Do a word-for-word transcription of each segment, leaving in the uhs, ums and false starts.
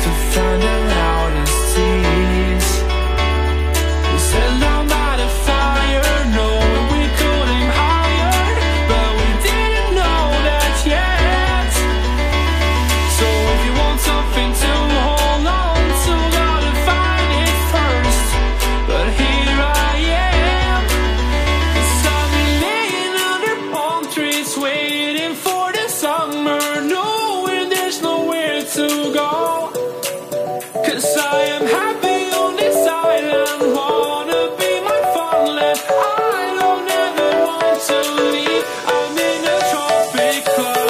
to find the loudest tease. We said down by the fire, knowing we could aim higher, but we didn't know that yet. So if you want something to hold on to, gotta find it first. But here I am, 'cause I've been laying under palm trees, waiting for the summer, knowing there's nowhere to go. 'Cause I am happy on this island, wanna be my farmland. I don't ever want to leave, I'm in a tropic club.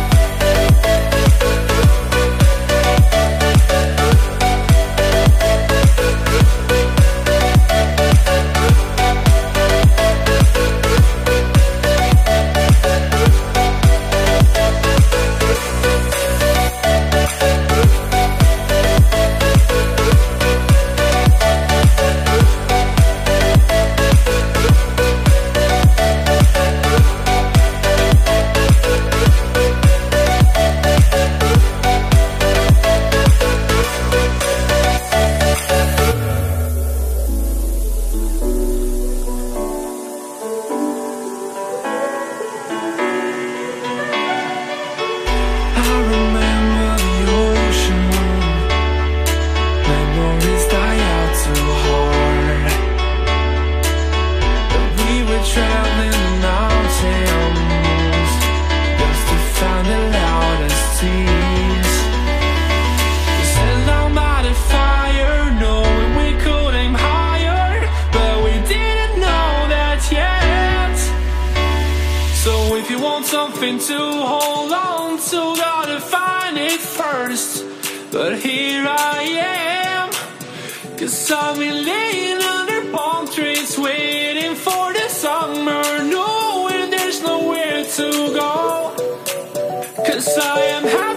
I remember the ocean, memories die out too hard. But we were traveling the mountains just to find the loudest tease. We sat down by the fire, knowing we could aim higher, but we didn't know that yet. So if you want something to hold on to, gotta find it first. But here I am, 'cause I've been laying under palm trees, waiting for the summer, knowing there's nowhere to go. 'Cause I am happy